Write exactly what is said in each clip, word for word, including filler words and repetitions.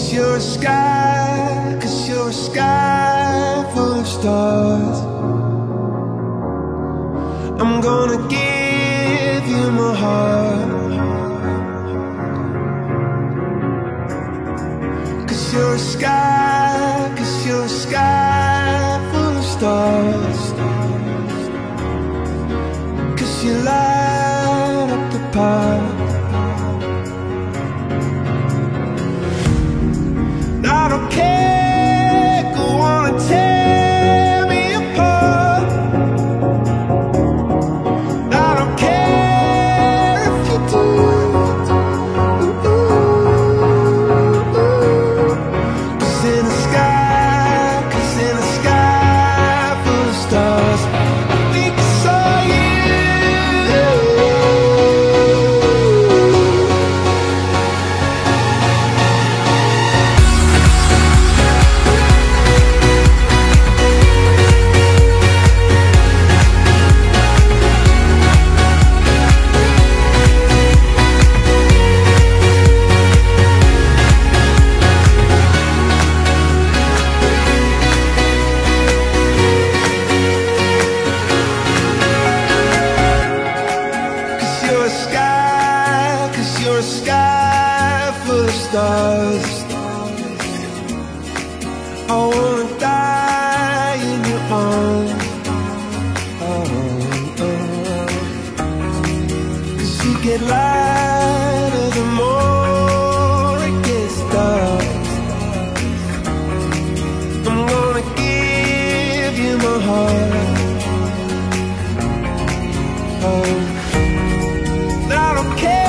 you're a sky, cause you're a sky full of stars. I'm gonna give you my heart, cause you're a sky, cause you're a sky full of stars. Cause you light up the path. I don't care, go on and tear me apart. I don't care if you do. Cause in the sky, cause in the sky full of stars, I think I saw you. You're a sky full of stars. I wanna die in your arms. Oh, oh. Cause you get lighter the more it gets dark. I'm gonna give you my heart. Oh, I don't care.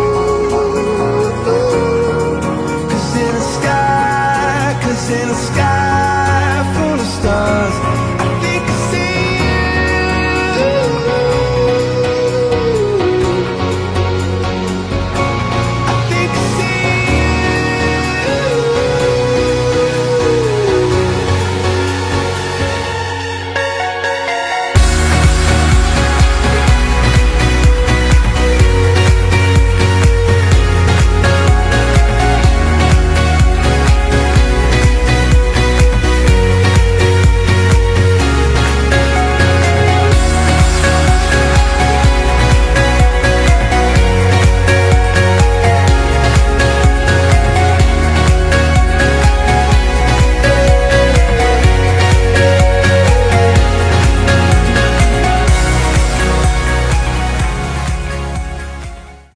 In the sky